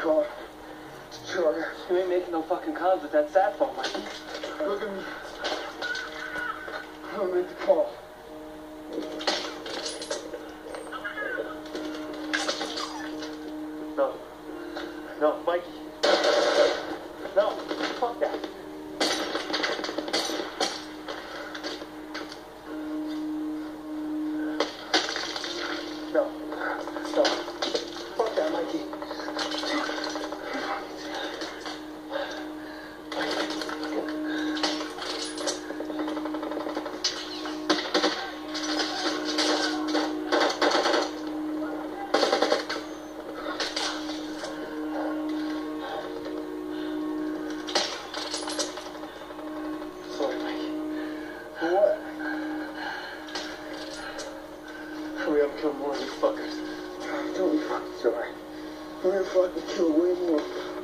car. Sure. You ain't making no fucking calls with that sat phone, Mikey. Look at me. I'll make the call. No. No, Mikey. No, fuck that. No. No. Fuck that, Mikey. For what? Hurry up and kill more of these fuckers. Don't be fucking sorry. We're gonna fucking kill way more.